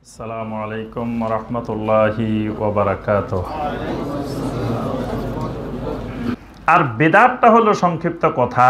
আসসালামু আলাইকুম রহমতুল্লাহি ওয়া বারাকাতুহু। আর বেদাতটা হলো সংক্ষিপ্ত কথা।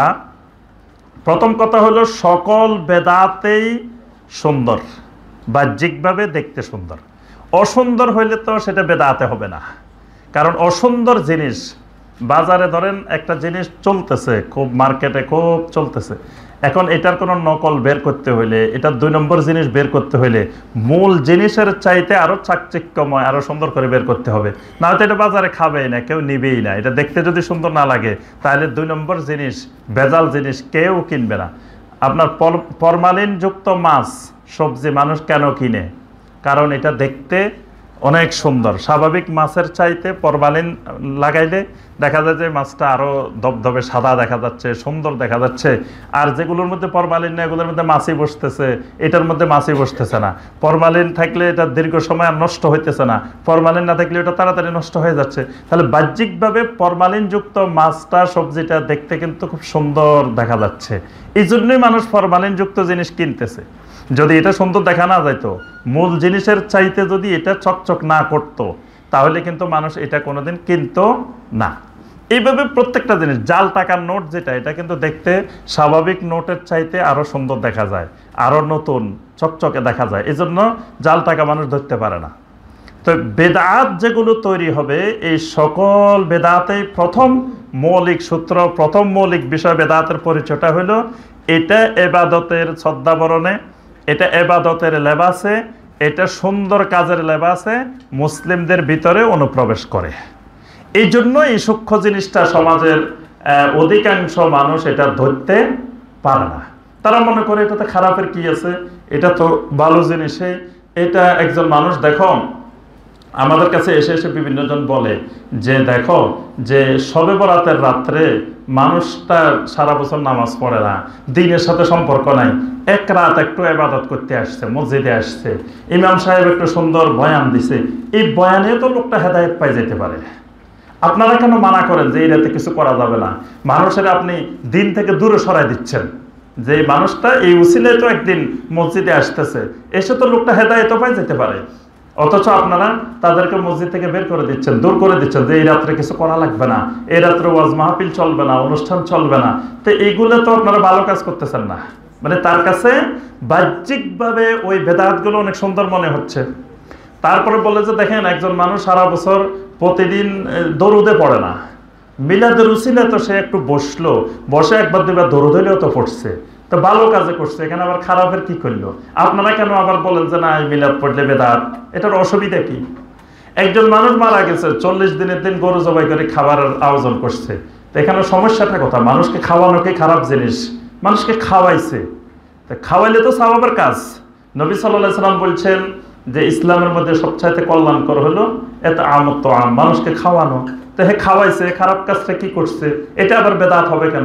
প্রথম কথা হলো সকল বেদাতেই সুন্দর, বাহ্যিকভাবে দেখতে সুন্দর। অসুন্দর হইলে তো সেটা বেদাতে হবে না। কারণ অসুন্দর জিনিস বাজারে ধরেন একটা জিনিস চলতেছে, খুব মার্কেটে খুব চলতেছে, এখন এটার কোনো নকল বের করতে হইলে, এটা 2 নম্বর জিনিস বের করতে হইলে মূল জিনিসের চাইতে আরো চাকচিক্যময়, আরো সুন্দর করে বের করতে হবে। না হয়তো এটা বাজারে খাবেই না, কেউ নিবেই না। এটা দেখতে যদি সুন্দর না লাগে তাহলে 2 নম্বর জিনিস, ভেজাল জিনিস কেউ কিনবে না। আপনার ফরমালিনযুক্ত মাছ সবজি মানুষ কেন কিনে? কারণ এটা দেখতে অনেক সুন্দর। স্বাভাবিক মাছের চাইতে ফরমালিন লাগাইলে দেখা যায় যে মাছটা আরও ধবধবে সাদা দেখা যাচ্ছে, সুন্দর দেখা যাচ্ছে। আর যেগুলোর মধ্যে ফরমালিন নেই এগুলোর মধ্যে মাছি বসতেছে, এটার মধ্যে মাছি বসতেছে না। ফরমালিন থাকলে এটা দীর্ঘ সময় আর নষ্ট হইতেছে না, ফরমালিন না থাকলে এটা তাড়াতাড়ি নষ্ট হয়ে যাচ্ছে। তাহলে বাহ্যিকভাবে ফরমালিনযুক্ত মাছটা, সবজিটা দেখতে কিন্তু খুব সুন্দর দেখা যাচ্ছে। এই জন্যই মানুষ ফরমালিনযুক্ত জিনিস কিনতেছে। যদি এটা সুন্দর দেখা না যাইতো, মূল জিনিসের চাইতে যদি এটা চকচক না করতো, তাহলে কিন্তু মানুষ এটা কোনোদিন কিনতো না। এইভাবে প্রত্যেকটা জিনিস, জাল টাকার নোট যেটা, এটা কিন্তু দেখতে স্বাভাবিক নোটের চাইতে আরো সুন্দর দেখা যায়, আরো নতুন চকচকে দেখা যায়। এই জন্য জাল টাকা মানুষ ধরতে পারে না। তো বেদাত যেগুলো তৈরি হবে, এই সকল বেদাতেই প্রথম মৌলিক সূত্র, প্রথম মৌলিক বিষয় বেদাতের পরিচয়টা হলো এটা এবাদতের ছদ্মাবরণে, এটা এবাদতের লেবাসে, এটা সুন্দর কাজের লেবাসে মুসলিমদের ভিতরে অনুপ্রবেশ করে। এই জন্য এই সূক্ষ্ম জিনিসটা সমাজের অধিকাংশ মানুষ এটা ধরতে পারে না। তারা মনে করে এটাতে খারাপের কি আছে, এটা তো ভালো জিনিসে। এটা একজন মানুষ দেখো আমাদের কাছে এসে এসে বিভিন্ন জন বলে যে দেখো যে শবে বরাতের রাত্রে মানুষটা সারা বছর নামাজ পড়ে না, দিনের সাথে সম্পর্ক নাই, এক রাত একটু ইবাদত করতে আসছে, মসজিদে আসছে, ইমাম সাহেব একটু সুন্দর বয়ান দিছে, এই বয়ানে তো লোকটা হেদায়েত পাই যেতে পারে। আপনারা কেন মানা করেন যে এই রাতে কিছু করা যাবে না? মানুষের আপনি দিন থেকে দূরে সরাই দিচ্ছেন। যে মানুষটা এই উসিলায় তো একদিন মসজিদে আসতেছে, এসে তো লোকটা হেদায়েত পাই যেতে পারে, অথচ আপনারা তাদেরকে মসজিদ থেকে বের করে দিচ্ছেন, দূর করে দিচ্ছেন যে এই রাত্রে কিছু করা লাগবে না, এই রাত্রে ওয়াজ মাহফিল চলবে না, অনুষ্ঠান চলবে না। তো এইগুলো তো আপনারা ভালো কাজ করতেছেন না। মানে তার কাছে বাহ্যিকভাবে ওই বেদাতগুলো অনেক সুন্দর মনে হচ্ছে। তারপরে বলে যে দেখেন একজন মানুষ সারা বছর প্রতিদিন দরুদে পড়ে না, মিলাদের উসিলে তো সে একটু বসলো, বসে একবার দুবার দরুদ হইলেও তো পড়ছে, তো ভালো কাজে করছে, এখানে আবার খারাপের কি করলো? আপনারা কেন আবার বলেন যে না এই মিলাদ পড়লে বেদাত? এটার অসুবিধা কি? একজন মানুষ মারা গেছে, 40 দিনের দিন গরু জবাই করে খাবারের আয়োজন করছে, তো এখানে সমস্যাটা কথা? মানুষকে খাওয়ানো কি খারাপ জিনিস? মানুষকে খাওয়াইছে, তো খাওয়াইলে তো সওয়াবের কাজ। নবী সাল্লাল্লাহু আলাইহি সাল্লাম বলছেন যে ইসলামের মধ্যে সবচাইতে কল্যাণকর হলো এত আমত আম, মানুষকে খাওয়ানো। তো হে খাওয়াইছে, খারাপ কাজটা কি করছে? এটা আবার বেদাত হবে কেন?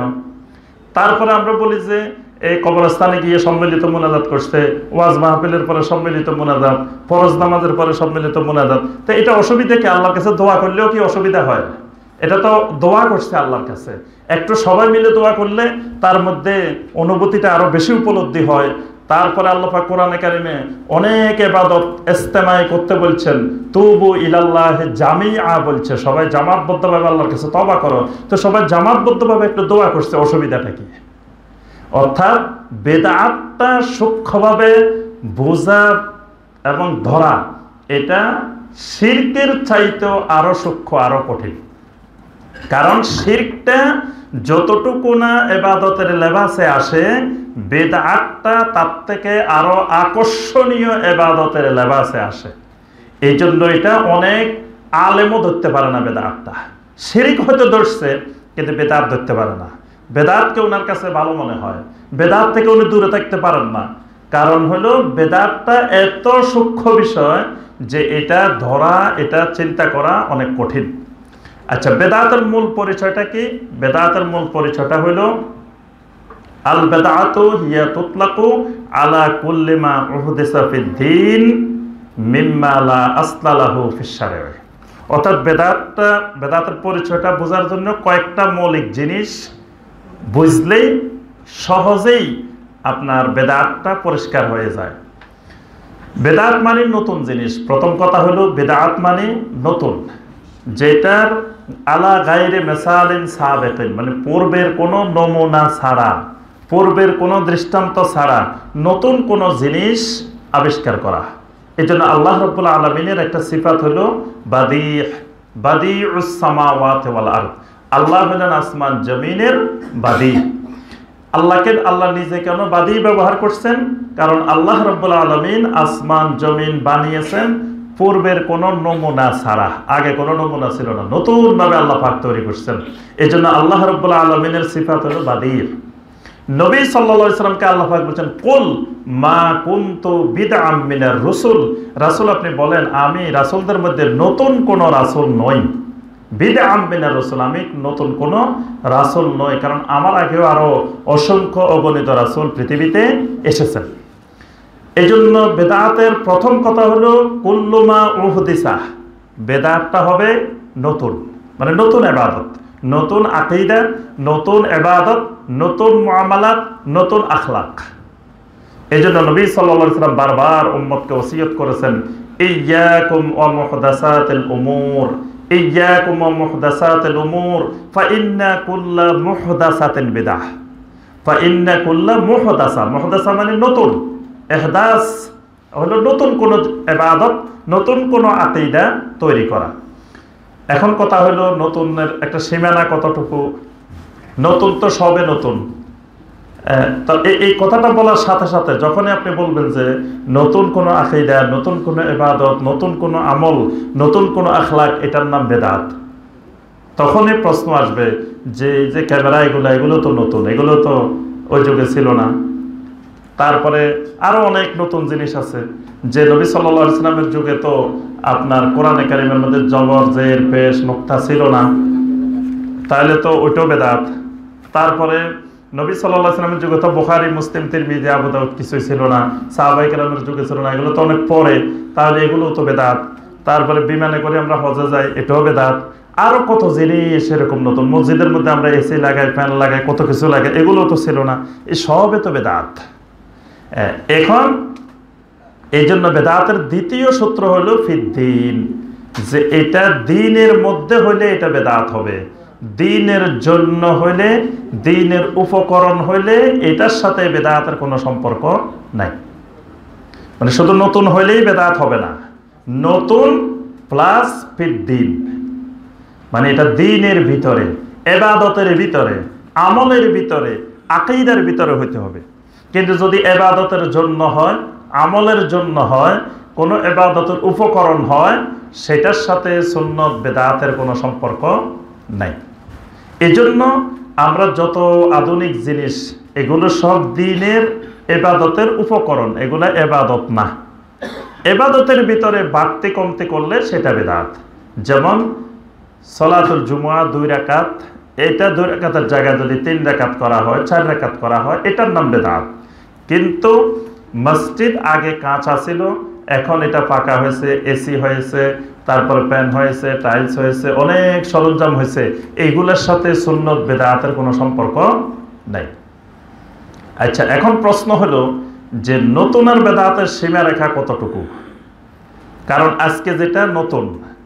তারপরে আমরা বলি যে এই কবরস্থানে গিয়ে সম্মিলিত মুনাজাত করছে, ওয়াজ মাহফিলের পরে সম্মিলিত মুনাজাত, ফরজ নামাজের পরে সম্মিলিত মুনাজাত। তো এটা অসুবিধা কি? আল্লাহর কাছে দোয়া করলেও কি অসুবিধা হয়? এটা তো দোয়া করছে আল্লাহর কাছে। একটু সবাই মিলে দোয়া করলে তার মধ্যে অনুভূতিটা আরো বেশি উপলব্ধি হয়। তারপরে আল্লাহ পাক কোরআনে কারিমে অনেক ইবাদত ইস্তেমাই করতে বলছেন, তুবু ইলাল্লাহি জামিআ বলছে, সবাই জামাতবদ্ধভাবে আল্লাহর কাছে তওবা করো। তো সবাই জামাতবদ্ধভাবে একটু দোয়া করছে, অসুবিধাটা কি? অর্থাৎ বেদাতটা সূক্ষ্মভাবে বোঝা এবং ধরা, এটা শিরকের চাইতেও আরো সূক্ষ্ম, আরো কঠিন। কারণ শিরকটা যতটুকু না ইবাদতের লেবাসে আসে, বেদাতটা তার থেকে আরো আকর্ষণীয় ইবাদতের লেবাসে আসে। এই জন্য এটা অনেক আলেমও ধরতে পারে না বেদাতটা। শিরক হয়তো ধরছে কিন্তু বেদাত ধরতে পারে না। বেদাতকে ওনার কাছে ভালো মনে হয়, বেদাত থেকে উনি দূরে থাকতে পারেন না। কারণ হলো বেদাতটা এত সূক্ষ্ম বিষয় যে এটা ধরা, এটা চিন্তা করা অনেক কঠিন। আচ্ছা, বেদাতের মূল পরিচয়টা কি? বেদাতের মূল পরিচয়টা হলো আল বেদাতু হিয়া তুতলাকু আলা কুল্লি মা উহদিসা ফিদ-দীন মিম্মা লা আসলা লাহু ফিশ শারঈ। অর্থাৎ বেদাতের পরিচয়টা বোঝার জন্য কয়েকটা মৌলিক জিনিস বুঝলেই সহজেই আপনার বেদাতটা পরিষ্কার হয়ে যায়। বেদাত মানে নতুন জিনিস। প্রথম কথা হলো বেদাত মানে নতুন, যেটার আলা গায়রে মেসালিন সাবেকিন, মানে পূর্বের কোনো নমুনা ছাড়া, পূর্বের কোনো দৃষ্টান্ত ছাড়া নতুন কোনো জিনিস আবিষ্কার করা। এই জন্য আল্লাহ রাব্বুল আলামিনের একটা সিফাত হলো বাদিউস সামাওয়াতি ওয়াল আরদ। আল্লাহ হলেন আসমান জমিনের বাদি। আল্লাহ নিজে কেন বাদি ব্যবহার করছেন? কারণ আল্লাহ রাব্বুল আলামিন আসমান জমিন বানিয়েছেন পূর্বের কোনো নমুনা ছাড়া। আগে কোনো নমুনা ছিল না, নতুন ভাবে আল্লাহ পাক তৈরি করছেন। এই জন্য আল্লাহ রাব্বুল আলামিনের সিফাত হলো বাদির। নবী সাল্লাল্লাহু আলাইহি সাল্লামকে আল্লাহ পাক বলেন, কুল মা কুনতু বিদআম মিনার রাসূল। রাসূল আপনি বলেন, আমি রাসূলদের মধ্যে নতুন কোন রাসূল নই। বিদআম মিনার রাসূল, আমি নতুন কোন রাসূল নই, কারণ আমার আগেও আরো অসংখ্য অগণিত রাসূল পৃথিবীতে এসেছেন। এই জন্য বেদাতের প্রথম কথা হলো কুল্লু মা উহদিসা, বেদাতটা হবে নতুন, মানে নতুন ইবাদত, নতুন আকীদা, নতুন ইবাদত, নতুন মুআমালাত, নতুন আখলাক। এই জন্য নবী সাল্লাল্লাহু আলাইহি ওয়াসাল্লাম বারবার উম্মতকে ওসিয়ত করেছেন, ইয়্যাকুম ওয়া মুহদাসাতিল উমুর, ইয়্যাকুম ওয়া মুহদাসাতিল উমুর ফাইন্না কুল্লা মুহদাসাতিন বিদআহ, ফাইন্না কুল্লা মুহদাসা, মুহদাসা মানে নতুন, ইহদাস হলো নতুন কোন ইবাদত, নতুন কোন আকীদা তৈরি করা। এখন কথা হলো নতুনের একটা সীমানা কতটুকু? নতুন তো সবে নতুন। তো এই কথাটা বলার সাথে সাথে যখনই আপনি বলবেন যে নতুন কোনো আকীদা, নতুন কোনো ইবাদত, নতুন কোনো আমল, নতুন কোনো আখলাক, এটার নাম বেদাত, তখনই প্রশ্ন আসবে যে এই যে ক্যামেরা এগুলো তো নতুন, এগুলো তো ওই যুগে ছিল না। তারপরে আরো অনেক নতুন জিনিস আছে যে নবী সাল্লাল্লাহু আলাইহি ওয়াসাল্লামের যুগে তো আপনার কোরআনে কারিমের মধ্যে জবর জের পেশ নুকতা ছিল না, তাহলে তো ওইটাও বেদাত। তারপরে নবী সাল্লাল্লাহু আলাইহি ওয়াসাল্লামের যুগে তো বুখারী মুসলিম তিরমিজি আবু দাউদ কিছুই ছিল না, সাহাবায়ে কেরামের যুগে ছিল না, এগুলো তো অনেক পরে, তাহলে এগুলোও তো বেদাত। তারপরে বিমানে করে আমরা হজে যাই, এটাও বেদাত। আরো কত জিনিস এরকম নতুন, মসজিদের মধ্যে আমরা এসি লাগাই, ফ্যান লাগাই, কত কিছু লাগাই, এগুলো তো ছিল না, এই সবে তো বেদাত। এখন এই জন্য বেদাতের দ্বিতীয় সূত্র হলো ফিদ্দিন, যে এটা দ্বীনের মধ্যে হইলে এটা বেদাত হবে, দ্বীনের জন্য হইলে, দ্বীনের উপকরণ হইলে এটার সাথে বেদাতের কোনো সম্পর্ক নাই। মানে শুধু নতুন হইলেই বেদাত হবে না, নতুন প্লাস ফিদ্দিন, মানে এটা দ্বীনের ভিতরে, ইবাদতের ভিতরে, আমলের ভিতরে, আকীদার ভিতরে হইতে হবে। কিন্তু যদি ইবাদতের জন্য হয়, আমলের জন্য হয়, কোনো ইবাদতের উপকরণ হয়, সেটার সাথে সুন্নত বেদাতের কোনো সম্পর্ক নাই। এজন্য আমরা যত আধুনিক জিনিস, এগুলো সব দ্বীনের ইবাদতের উপকরণ, এগুলো ইবাদত না। ইবাদতের ভিতরে বাড়তি কমতি করলে সেটা বেদাত। যেমন সলাতুল জুমুআ 2 রাকাত, এটা 2 রাকাতের জায়গায় যদি 3 রাকাত করা হয়, 4 রাকাত করা হয়, এটার নাম বেদাত। কিন্তু মসজিদ আগে কাঁচা ছিল, এখন এটা পাকা হয়েছে, এসি হয়েছে, তারপর ফ্যান হয়েছে, টাইলস হয়েছে, অনেক সরঞ্জাম হয়েছে, এইগুলোর সাথে সুন্নত বেদাতের কোনো সম্পর্ক নাই। আচ্ছা, এখন প্রশ্ন হলো যে নতুন আর বেদাতের সীমারেখা কতটুকু? কারণ আজকে যেটা নতুন,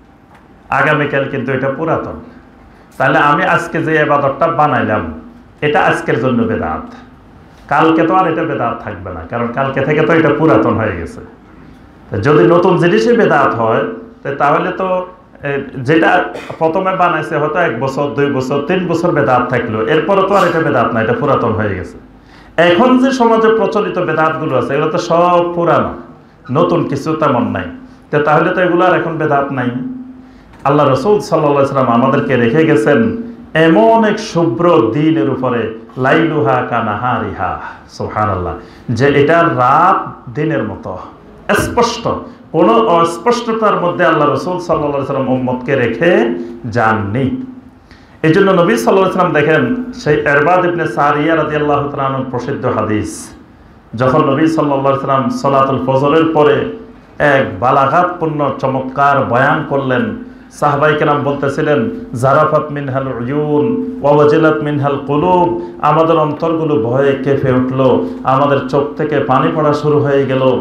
আগামীকাল কিন্তু এটা পুরাতন। তাহলে আমি আজকে যে ইবাদতটা বানাইলাম, এটা আজকের জন্য বেদাত, কালকে তো আর এটা বেদাত থাকবে না, কারণ কালকে থেকে তো এটা পুরাতন হয়ে গেছে। যদি নতুন জিনিসই বেদাত হয়, তাহলে তো যেটা প্রথমে বানাইছে হয়তো 1 বছর, 2 বছর, 3 বছর বেদাত থাকলো, এরপরে তো আর এটা বেদাত না, এটা পুরাতন হয়ে গেছে। এখন যে সমাজে প্রচলিত বেদাতগুলো আছে, এগুলো তো সব পুরানো, নতুন কিছু তেমন নাই। তাহলে তো এগুলো আর এখন বেদাত নাই। আল্লাহ রাসূল সাল্লাল্লাহু আলাইহি ওয়াসাল্লাম আমাদেরকে রেখে গেছেন এমন এক শুভ্র দ্বীনের উপরে, লাইলুহা কানাহারিহা, সুবহানাল্লাহ, যে এটা রাত দিনের মতো স্পষ্ট, কোনো অস্পষ্টতার মধ্যে আল্লাহ রাসূল সাল্লাল্লাহু আলাইহি ওয়াসাল্লাম উম্মতকে রেখে যাননি। এই জন্য নবী সাল্লাল্লাহু আলাইহি ওয়াসাল্লাম দেখেন, সেই ইরবাদ ইবনে সারিয়া রাদিয়াল্লাহু তাআলা আনহু প্রসিদ্ধ হাদিস, যখন নবী সাল্লাল্লাহু আলাইহি ওয়াসাল্লাম সালাতুল ফজরের পরে এক বালাগাতপূর্ণ চমৎকার বয়ান করলেন, সাহাবায়ে কেরাম বলতেছিলেন, জারাফাত মিনহাল উয়ুন ওয়া ওয়াজিলাত মিনহাল কুলুব, আমাদের অন্তরগুলো ভয়ে কেঁপে উঠল, আমাদের চোখ থেকে পানি পড়া শুরু হয়ে গেল,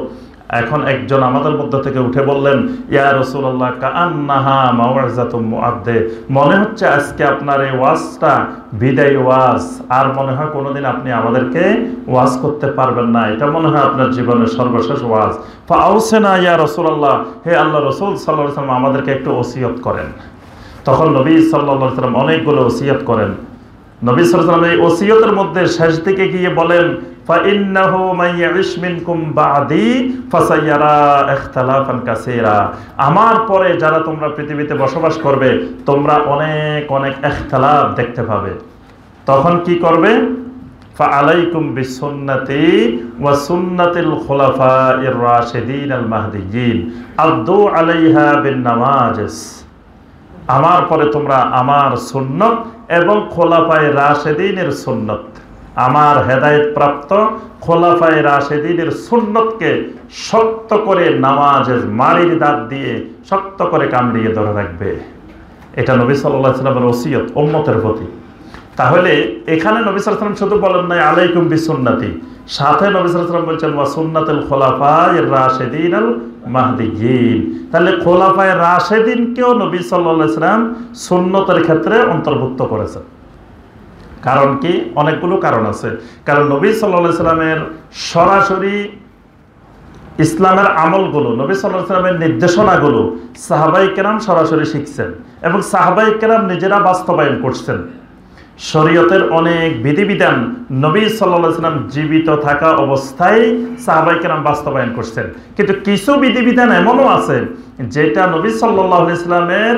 এখন একজন আমাদের মধ্য থেকে উঠে বললেন, ইয়া রাসূলুল্লাহ কাআন্নাহা মাওয়াযাতুম মুআদ্দে, মনে হচ্ছে আজকে আপনার এই ওয়াজটা বিদায়ী ওয়াজ, আর মনে হয় কোনোদিন আপনি আমাদেরকে ওয়াজ করতে পারবেন না, এটা মনে হয় আপনার জীবনের সর্বশেষ ওয়াজ। ফাআউসিনা ইয়া রাসূলুল্লাহ, হে আল্লাহ রাসূল সাল্লাল্লাহু আলাইহি ওয়াসাল্লাম আমাদেরকে একটু ওসিয়ত করেন। তখন নবী সাল্লাল্লাহু আলাইহি ওয়াসাল্লাম অনেকগুলো ওসিয়ত করেন। নবী সাল্লাল্লাহু আলাইহি ওয়াসাল্লাম এই ওসিয়তের মধ্যে শেষ দিকে গিয়ে বলেন, فإنه من يعش منكم بعدي فسيرى اختلافا كثيرا, আমার পরে যারা তোমরা পৃথিবীতে বসবাস করবে তোমরা অনেক অনেক ইখতিলাফ দেখতে পাবে। তখন কি করবে? فعليكم بسنتي وسنة الخلفاء الراشدين المهديين عضوا عليها بالنواجذ, আমার পরে তোমরা আমার সুন্নত এবং খোলাফায়ে রাশেদিনের সুন্নত, আমার হেদায়েত প্রাপ্ত খোলাফায়ে রাশেদিনের সুন্নতকে শক্ত করে নামাজের মাড়ির দাঁত দিয়ে শক্ত করে কামড়িয়ে ধরে রাখবে। এটা নবী সাল্লাল্লাহু আলাইহি ওয়াসাল্লামের ওসিয়ত উম্মতের প্রতি। তাহলে এখানে নবী সাল্লাল্লাহু আলাইহি ওয়াসাল্লাম শুধু বলেন নাই আলাইকুম বিসুন্নতি, সাথে নবী সাল্লাল্লাহু আলাইহি ওয়াসাল্লাম বলছেন ওয়া সুন্নাতুল খুলাফায়ে রাশেদিনাল মাহদিয়িন। তাহলে খোলাফায়ে রাশেদিনকেও নবী সাল্লাল্লাহু আলাইহি ওয়াসাল্লাম সুন্নতের ক্ষেত্রে অন্তর্ভুক্ত করেছেন। কারণ কি? অনেকগুলো কারণ আছে। কারণ নবী সাল্লাল্লাহু আলাইহি ওয়াসাল্লামের সরাসরি ইসলামের আমলগুলো, নবী সাল্লাল্লাহু আলাইহি ওয়াসাল্লামের নির্দেশনাগুলো সাহাবায়ে কেরাম সরাসরি শিখছেন এবং সাহাবায়ে কেরাম নিজেরা বাস্তবায়ন করছেন। শরীয়তের অনেক বিধিবিধান নবী সাল্লাল্লাহু আলাইহি ওয়াসাল্লাম জীবিত থাকা অবস্থায় সাহাবায়ে কেরাম বাস্তবায়ন করছেন। কিন্তু কিছু বিধিবিধান এমনও আছে যেটা নবী সাল্লাল্লাহু আলাইহি ওয়াসাল্লামের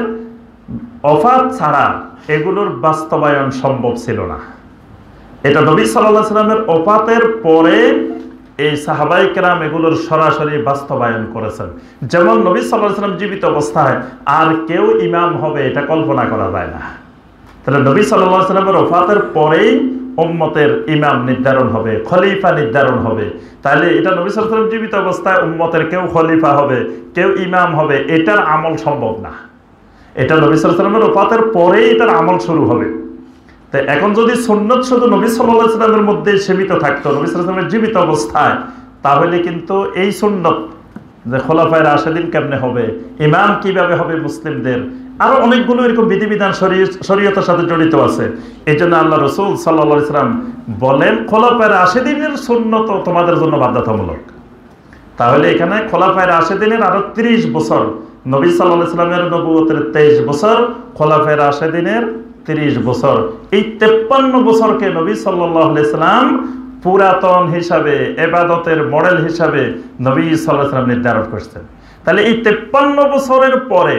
ওফাত ছাড়া এগুলোর বাস্তবায়ন সম্ভব ছিল না। এটা নবী সাল্লাল্লাহু আলাইহি ওয়াসাল্লামের ওফাতের পরে এই সাহাবায়ে কেরাম এগুলোর সরাসরি বাস্তবায়ন করেছেন। যেমন নবী সাল্লাল্লাহু আলাইহি ওয়াসাল্লাম জীবিত অবস্থায় আর কেউ ইমাম হবে এটা কল্পনা করা যায় না। তাহলে নবী সাল্লাল্লাহু আলাইহি ওয়াসাল্লামের ওফাতের পরেই উম্মতের ইমাম নির্ধারণ হবে, খলিফা নির্ধারণ হবে। তাহলে এটা নবী সাল্লাল্লাহু আলাইহি ওয়াসাল্লাম জীবিত অবস্থায় উম্মতের কেউ খলিফা হবে, কেউ ইমাম হবে, এটার আমল সম্ভব না। এটা নবী সাল্লাল্লাহু আলাইহি ওয়াসাল্লামের ওফাতের পরেই এটার আমল শুরু হবে। তো এখন যদি সুন্নত শুধু নবী সাল্লাল্লাহু আলাইহি ওয়াসাল্লামের মধ্যে সীমিত থাকতো, নবী সাল্লাল্লাহু আলাইহি ওয়াসাল্লামের জীবিত অবস্থায়, তাহলে কিন্তু এই সুন্নত যে খোলাফায়ে রাশেদিন কেমনে হবে, ইমাম কিভাবে হবে মুসলিমদের, আরো অনেকগুলো এরকম বিধিবিধান শরীয়তের সাথে জড়িত আছে। এই জন্য আল্লাহ রাসূল সাল্লাল্লাহু আলাইহি ওয়াসাল্লাম বলেন খোলাফায়ে রাশেদিনের সুন্নত তোমাদের জন্য বাধ্যতামূলক। তাহলে এখানে খোলাফায়ে রাশেদিনের আরো 30 বছর, নবী সাল্লাল্লাহু আলাইহি ওয়াসাল্লামের নবুয়তের 23 বছর, খোলাফায়ে রাশেদিনের 30 বছর, এই 53 বছরকে নবী সাল্লাল্লাহু আলাইহি ওয়াসাল্লাম পুরাতন হিসাবে, ইবাদতের মডেল হিসাবে নবী সাল্লাল্লাহু আলাইহি ওয়াসাল্লাম নির্ধারণ করেছেন। তাহলে এই 53 বছরের পরে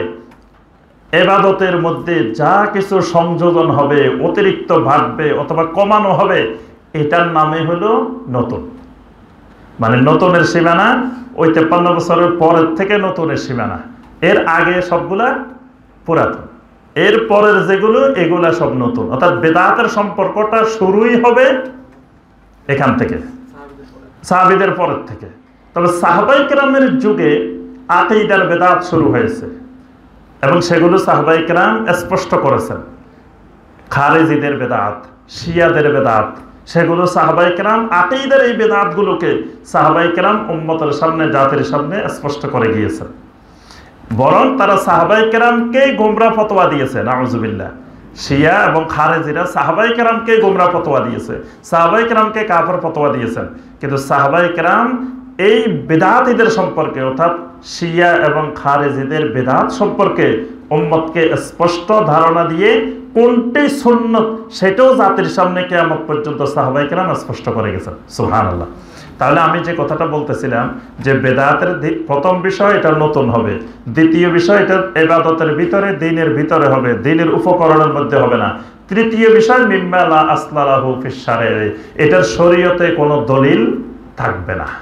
ইবাদতের মধ্যে যা কিছু সংযোজন হবে, অতিরিক্ত বাড়বে অথবা কমানো হবে, এটার নামে হলো নতুন। মানে নতুনের সীমানা ওই 53 বছরের পরের থেকে নতুনের সীমানা, এর আগে সবগুলা পুরাতন, এর পরের যেগুলো এগুলা সব নতুন। অর্থাৎ বেদাতের সম্পর্কটা শুরুই হবে এখান থেকে, সাহাবীদের পরের থেকে। তবে সাহাবায়ে কেরামের যুগে আকীদার বেদাত শুরু হয়েছে এবং সেগুলো সাহাবায়ে কেরাম স্পষ্ট করেছেন। খারেজিদের বেদাত, শিয়াদের বেদাত, সেগুলো সাহাবায়ে কেরাম আকীদার এই বেদাতগুলোকে সাহাবায়ে কেরাম উম্মতের সামনে, জাতির সামনে স্পষ্ট করে গিয়েছেন। বরং তারা সাহাবায়ে কেরামকে গোমরা ফতোয়া দিয়েছে, নাউজুবিল্লাহ। শিয়া এবং খারেজিরা সাহাবায়ে কেরামকে গোমরা ফতোয়া দিয়েছে, সাহাবায়ে কেরামকে কাফের ফতোয়া দিয়েছেন। কিন্তু সাহাবায়ে কেরাম এই বেদাতীদের সম্পর্কে, অর্থাৎ শিয়া এবং খারেজিদের বেদাত সম্পর্কে উম্মতকে স্পষ্ট ধারণা দিয়ে কোনটি সুন্নত সেটাও জাতির সামনে কিয়ামত পর্যন্ত সাহাবায়ে কেরাম স্পষ্ট করে গেছেন। সুবহানাল্লাহ। তাহলে আমি যে কথাটা বলতেছিলাম যে বেদাতের প্রথম বিষয় এটা নতুন হবে, দ্বিতীয় বিষয় এটা ইবাদতের ভিতরে, দ্বীনের ভিতরে হবে, দ্বীনের উপকরণের মধ্যে হবে না। তৃতীয় বিষয় মিম্মা লা আসলা লাহু ফিশ শারঈ, এটার শরীয়তে কোনো দলিল থাকবে না।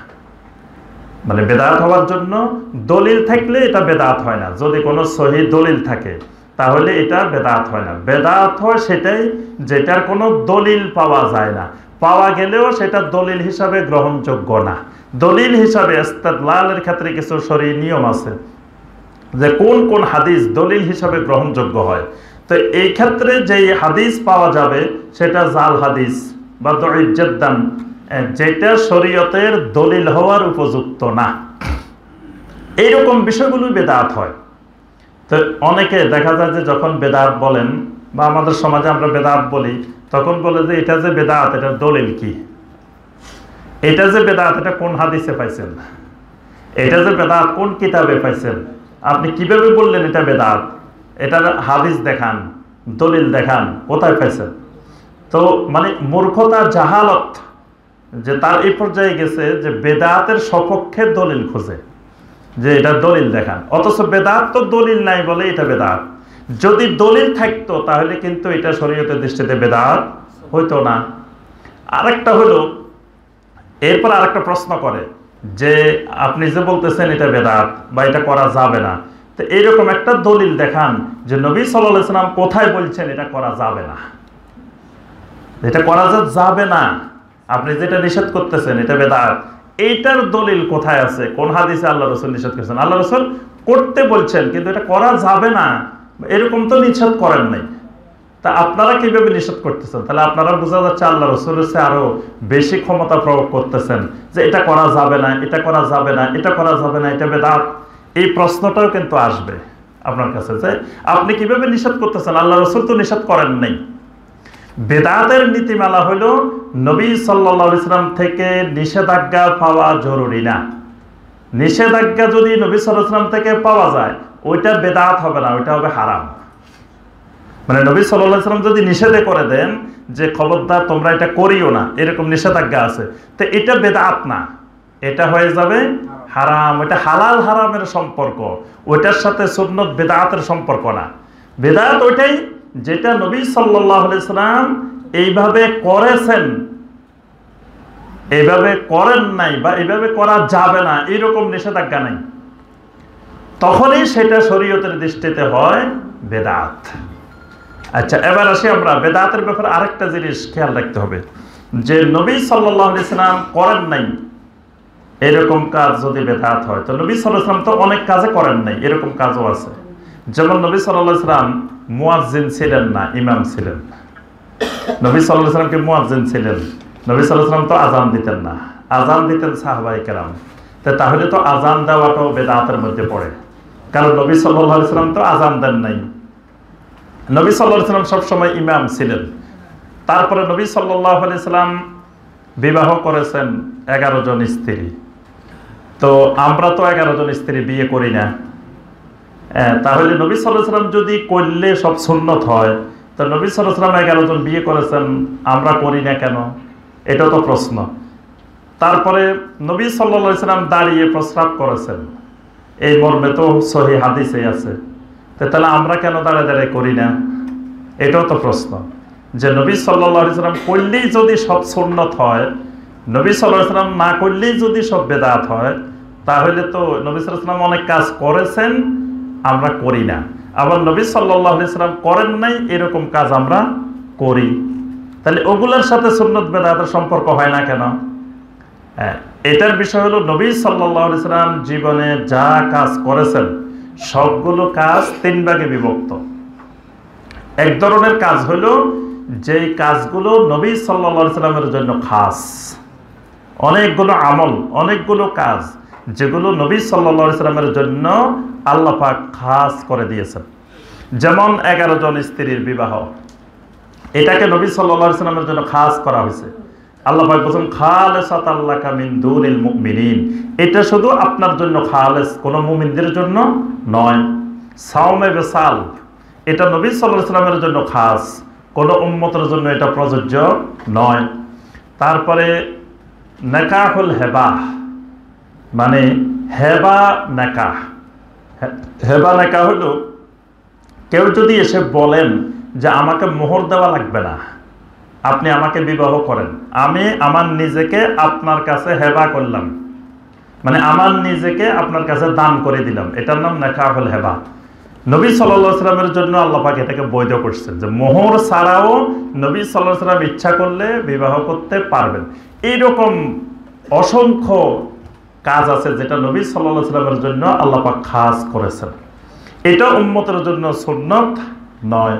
মানে বেদাত হওয়ার জন্য দলিল থাকলে এটা বেদাত হয় না। যদি কোনো সহিহ দলিল থাকে তাহলে এটা বেদাত হয় না। বেদাত হয় সেটাই যেটার কোনো দলিল পাওয়া যায় না, পাওয়া গেলেও সেটা দলিল হিসাবে গ্রহণযোগ্য না। দলিল হিসাবে ইস্তেদলালের ক্ষেত্রে কিছু শরঈ নিয়ম আছে যে কোন কোন হাদিস দলিল হিসাবে গ্রহণযোগ্য হয়। তো এই ক্ষেত্রে যেই হাদিস পাওয়া যাবে সেটা জাল হাদিস বা দঈফ জিদ্দান, যেটা শরীয়তের দলিল হওয়ার উপযুক্ত না। এইরকম বিষয়গুলো বেদাত হয়। তো অনেকে দেখা যায় যে যখন বেদাত বলেন বা আমাদের সমাজে আমরা বেদাত বলি, তখন বলে যে এটা যে বেদাত এটার দলিল কি, এটা যে বেদাত এটা কোন হাদিসে পাইছেন, এটা যে বেদাত কোন কিতাবে পাইছেন, আপনি কিভাবে বললেন এটা বেদাত, এটার হাদিস দেখান, দলিল দেখান, কোথায় পাইছেন। তো মানে মূর্খতা, জাহালত, যে তার এই পর্যায়ে গেছে যে বেদাতের সপক্ষে দলিল খোঁজে, যে এটা দলিল দেখান, অথচ বেদাত তো দলিল নাই বলে এটা বেদাত। যদি দলিল থাকতো তাহলে কিন্তু এটা শরীয়তের দৃষ্টিতে বেদাত হইতো না। আরেকটা হলো, এরপর আরেকটা প্রশ্ন করে যে আপনি যে বলতেছেন এটা বেদাত বা এটা করা যাবে না, তো এইরকম একটা দলিল দেখান যে নবী সাল্লাল্লাহু আলাইহি সাল্লাম কোথায় বলছেন এটা করা যাবে না, এটা করা যাবে না, আপনি যেটা নিষেধ করতেছেন এটা বেদাত, এইটার দলিল কোথায় আছে, কোন হাদিসে আল্লাহ রাসূল নিষেধ করেছেন। আল্লাহ রাসূল করতে বলছেন কিন্তু এটা করা যাবে না, এরকম তো নিষেধ করেন নাই, তা আপনারা কিভাবে নিষেধ করতেছেন? তাহলে আপনারা বোঝা যাচ্ছে আল্লাহ রাসূলের চেয়ে আরো বেশি ক্ষমতা প্রয়োগ করতেছেন যে এটা করা যাবে না, এটা করা যাবে না, এটা করা যাবে না, এটা বেদাত। এই প্রশ্নটাও কিন্তু আসবে আপনার কাছে যে আপনি কিভাবে নিষেধ করতেছেন, আল্লাহ রাসূল তো নিষেধ করেন নাই। বেদাতের নীতিমালা হলো নবী সাল্লাল্লাহু আলাইহি সাল্লাম থেকে নিষেধাজ্ঞা পাওয়া জরুরি না। নিষেধাজ্ঞা যদি নবী সাল্লাল্লাহু আলাইহি সাল্লাম থেকে পাওয়া যায় ওইটা বেদাত হবে না, ওইটা হবে হারাম। মানে নবী সাল্লাল্লাহু আলাইহি সাল্লাম যদি নিষেধে করে দেন যে খবরদার তোমরা এটা করিও না, এরকম নিষেধাজ্ঞা আছে, তো এটা বেদাত না, এটা হয়ে যাবে হারাম। এটা হালাল হারামের সম্পর্ক, ওইটার সাথে সুন্নত বেদাতের সম্পর্ক না। বেদাত ওইটাই যেটা নবী সাল্লাল্লাহু আলাইহি সাল্লাম এইভাবে করেছেন, এইভাবে করেন নাই বা এইভাবে করা যাবে না এরকম নিষেধাজ্ঞা নাই, তখনই সেটা শরীয়তের দৃষ্টিতে হয় বেদাত। আচ্ছা, এবার আসি আমরা বেদাতের ব্যাপারে আরেকটা জিনিস খেয়াল রাখতে হবে, যে নবী সাল্লাল্লাহু আলাইহি সাল্লাম করেন নাই এরকম কাজ যদি বেদাত হয়, তো নবী সাল্লাল্লাহু আলাইহি সাল্লাম তো অনেক কাজে করেন নাই, এরকম কাজও আছে। যেমন নবী সাল্লাল্লাহু আলাইহি সাল্লাম মুয়াজ্জিন ছিলেন না, ইমাম ছিলেন। নবী সাল্লাল্লাহু আলাইহি সাল্লাম কি মুয়াজ্জিন ছিলেন? নবী সাল্লাল্লাহু আলাইহি সাল্লাম তো আযান দিতেন না, আযান দিতেন সাহাবায়ে কেরাম। তাহলে তো আযান দেওয়াটাও বেদাতের মধ্যে পড়ে, কারণ নবী সাল্লাল্লাহু আলাইহি সাল্লাম তো আযান দেন নাই। নবী সাল্লাল্লাহু আলাইহি সাল্লাম সবসময় ইমাম ছিলেন। তারপরে নবী সাল্লাল্লাহু আলাইহি সাল্লাম বিবাহ করেছেন 11 জন স্ত্রী। তো আমরা তো 11 জন স্ত্রী বিয়ে করি না, তাহলে নবী সাল্লাল্লাহু আলাইহি সাল্লাম যদি করলে সব সুন্নত হয়, তো নবী সাল্লাল্লাহু আলাইহি সাল্লাম 11 জন বিয়ে করেছেন, আমরা করি না কেন? এটাও তো প্রশ্ন। তারপরে নবী সাল্লাল্লাহু আলাইহি সাল্লাম দাঁড়িয়ে প্রস্রাব করেছেন, এই মর্মে তো সহিহ হাদিসে আছে, তাহলে আমরা কেন দাঁড়িয়ে দাঁড়িয়ে করি না? এটাও তো প্রশ্ন। যে নবী সাল্লাল্লাহু আলাইহি সাল্লাম করলেই যদি সব সুন্নত হয়, নবী সাল্লাল্লাহু আলাইহি সাল্লাম না করলেই যদি সব বেদাত হয়, তাহলে তো নবী সাল্লাল্লাহু আলাইহি সাল্লাম অনেক কাজ করেছেন, আমরা করি না। আবার নবী সাল্লাল্লাহু আলাইহি সাল্লাম করেন নাই এরকম কাজ আমরা করি, তাহলে ওগুলোর সাথে সুন্নত বেদাতের সম্পর্ক হয় না কেন? এটার বিষয় হলো নবী সাল্লাল্লাহু আলাইহি সাল্লাম জীবনে যা কাজ করেছেন সবগুলো কাজ 3 ভাগে বিভক্ত। এক ধরনের কাজ হলো যেই কাজগুলো নবী সাল্লাল্লাহু আলাইহি সাল্লামের জন্য খাস, অনেকগুলো আমল, অনেকগুলো কাজ যেগুলো নবী সাল্লাল্লাহু আলাইহি সাল্লামের জন্য আল্লাহ পাক খাস করে দিয়েছেন। যেমন 11 জন স্ত্রীর বিবাহ, এটাকে নবী সাল্লাল্লাহু আলাইহি সাল্লামের জন্য খাস করা হয়েছে। আল্লাহ পাক বলেন খালিসাতাল লাকা মিন দুনিল মুমিনিন, এটা শুধু আপনার জন্য খালেস, কোনো মুমিনদের জন্য নয়। সাওমে বিসাল, এটা নবী সাল্লাল্লাহু আলাইহি সাল্লামের জন্য খাস, কোনো উম্মতের জন্য এটা প্রযোজ্য নয়। তারপরে নিকাহুল হেবাহ, মানে হেবা নিকাহ। হেবা নিকাহ হলো কেউ যদি এসে বলেন যে আমাকে মোহর দেওয়া লাগবে না, আপনি আমাকে বিবাহ করেন, আমি আমার নিজেকে আপনার কাছে হেবা করলাম, মানে আমার নিজেকে আপনার কাছে দান করে দিলাম, এটার নাম নিকাহুল হেবা। নবী সাল্লাল্লাহু আলাইহি সাল্লামের জন্য আল্লাহ পাক এটাকে বৈধ করছেন, যে মোহর ছাড়াও নবী সাল্লাল্লাহু আলাইহি সাল্লাম ইচ্ছা করলে বিবাহ করতে পারবেন। এইরকম অসংখ্য কাজ আছে যেটা নবী সাল্লাল্লাহু আলাইহি সাল্লামের জন্য আল্লাহ পাক খাস করেছেন, এটা উম্মতের জন্য সুন্নত নয়।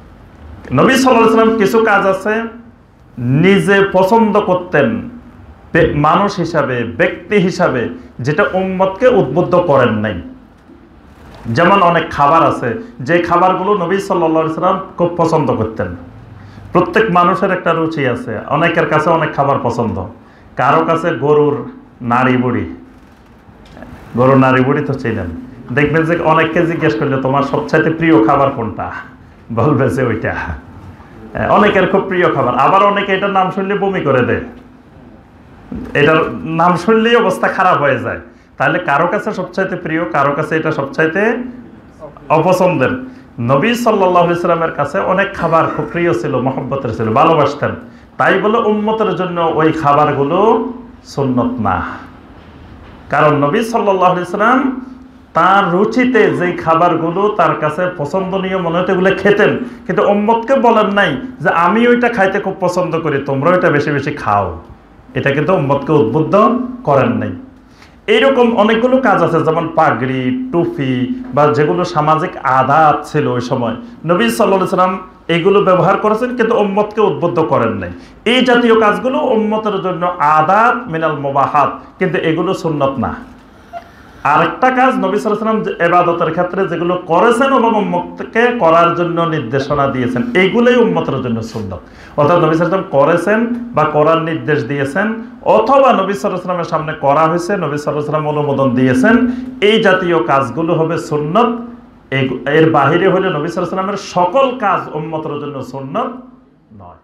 নবী সাল্লাল্লাহু আলাইহি সাল্লাম কিছু কাজ আছে নিজে পছন্দ করতেন, মানুষ হিসাবে, ব্যক্তি হিসাবে যেটা উম্মতকে উদ্বুদ্ধ করেন নাই। যেমন অনেক খাবার আছে যে খাবারগুলো নবী সাল্লাল্লাহু আলাইহি সাল্লাম খুব পছন্দ করতেন। প্রত্যেক মানুষের একটা রুচি আছে, অনেকের কাছে অনেক খাবার পছন্দ। কারো কাছে গরুর নাড়ি বুড়ি, গরুর নাড়ি বুড়ি তো চিনেন, দেখবেন যে অনেককে জিজ্ঞেস করলে তোমার সবচাইতে প্রিয় খাবার কোনটা, বলবে যে ওইটা। অনেকের খুব প্রিয় খাবার। আবার অনেকে এটার নাম শুনলে বমি করে দেয়, এটার নাম শুনলেই অবস্থা খারাপ হয়ে যায়। তাহলে কারো কাছে সবচাইতে প্রিয়, কারো কাছে এটা সবচাইতে অপছন্দের। নবী সাল্লাল্লাহু আলাইহি সাল্লামের কাছে অনেক খাবার খুব প্রিয় ছিল, মহব্বতের ছিল, ভালোবাসতেন। তাই বলে উম্মতের জন্য ওই খাবারগুলো সুন্নত না। কারণ নবী সাল্লাল্লাহু আলাইহি সাল্লাম তার রুচিতে যেই খাবারগুলো তার কাছে পছন্দনীয় মনে হতো এগুলো খেতেন, কিন্তু উম্মতকে বলেন নাই যে আমি ওইটা খাইতে খুব পছন্দ করি, তোমরা ওইটা বেশি বেশি খাও। এটা কিন্তু উম্মতকে উদ্বুদ্ধ করেন নাই। এইরকম অনেকগুলো কাজ আছে, যেমন পাগড়ি, টুপি বা যেগুলো সামাজিক আদাত ছিল ওই সময়, নবী সাল্লাল্লাহু আলাইহি সাল্লাম এগুলো ব্যবহার করেছেন কিন্তু উম্মতকে উদ্বুদ্ধ করেন নাই। এই জাতীয় কাজগুলো উম্মতের জন্য আদাত মিনাল মুবাহাত, কিন্তু এগুলো সুন্নত না। আরেকটা কাজ নবী সাল্লাল্লাহু আলাইহি সাল্লাম ইবাদতের ক্ষেত্রে যেগুলো করেছেন এবং উম্মতকে করার জন্য নির্দেশনা দিয়েছেন, এইগুলোই উম্মতের জন্য সুন্নত। অর্থাৎ নবী সাল্লাল্লাহু আলাইহি সাল্লাম করেছেন বা করার নির্দেশ দিয়েছেন, অথবা নবী সাল্লাল্লাহু আলাইহি সাল্লামের সামনে করা হয়েছে, নবী সাল্লাল্লাহু আলাইহি সাল্লাম অনুমোদন দিয়েছেন, এই জাতীয় কাজগুলো হবে সুন্নত। এর বাহিরে হলে নবী সাল্লাল্লাহু আলাইহি সাল্লামের সকল কাজ উম্মতের জন্য সুন্নত নয়।